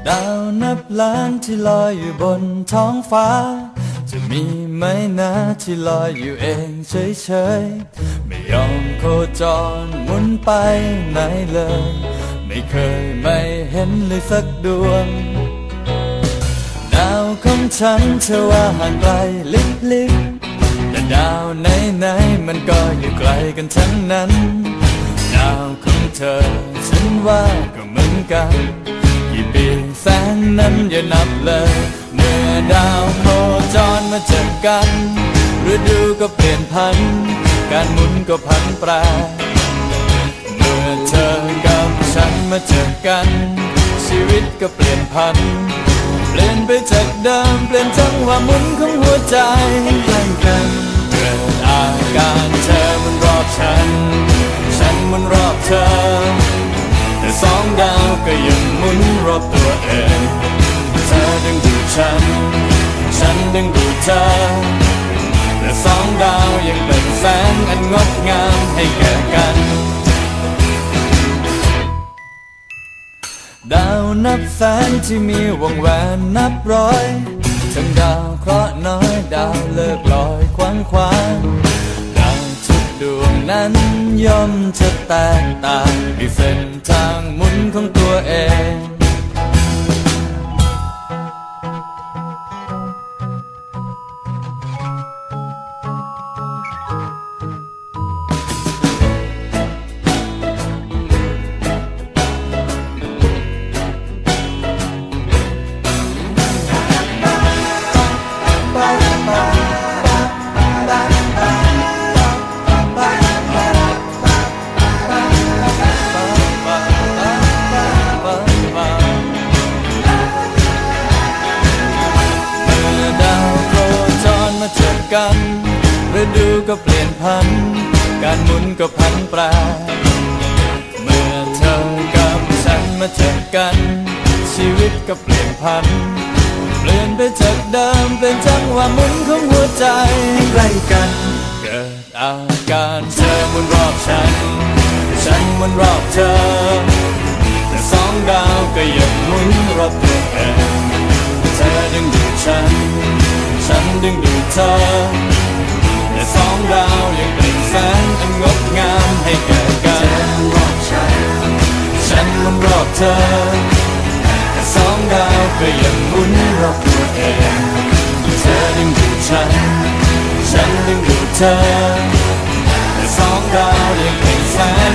ดาวนับล้านที่ลอยอยู่บนท้องฟ้าจะมีไหมนะที่ลอยอยู่เองเฉยๆไม่ยอมโคจรหมุนไปไหนเลยไม่เคยไม่เห็นเลยสักดวงดาวของฉันเธอว่าห่างไกลลิบๆแต่ดาวไหนๆมันก็อยู่ไกลกันทั้งนั้นดาวของเธอฉันว่าก็เหมือนกันกี่ปีแสนนั้นอย่านับเลยเมื่อดาวโคจรมาเจอกันฤดูก็เปลี่ยนพันการหมุนก็พันแปรเมื่อเธอกับฉันมาเจอกันชีวิตก็เปลี่ยนพันเปลี่ยนไปจากเดิมเปลี่ยนจังหวะหมุนของหัวใจใกล้กันเกิดอาการเธอมันรอบฉันหมุนรอบเธอแต่สองดาวก็ยังหมุนรอบตัวเองเธอดึงดูฉันดึงดูเธอแต่สองดาวยังเป็นแสงอันงดงามให้แก่กันดาวนับแสนที่มีวงแหวนนับร้อยทั้งดาวเคราะห์น้อยดาวเลิกลอยขวางดาวทุกดวงนั้นย่อมจะแตกต่างมีเส้นทางหมุนของตัวเองกันฤดูก็เปลี่ยนพันการหมุนก็พันแปรเมื่อเธอกับฉันมาเจอกันชีวิตก็เปลี่ยนพันเปลี่ยนไปจากเดิมเปลี่ยนจังหวะหมุนของหัวใจใกล้กันเกิดอาการเธอหมุนรอบฉันหมุนรอบเธอแต่สองดาวก็ยังหมุนรอบตัวเองเธอดึงดูฉันดึงดูเธอแต่สองดาวยังเป็นแสงอันงดงามให้แก่กันฉันหมุนรอบเธอแต่สองดาวก็ยังหมุนรอบตัวเองเธอดึงดูฉันดึงดูเธอแต่สองดาวยังเป็นแสง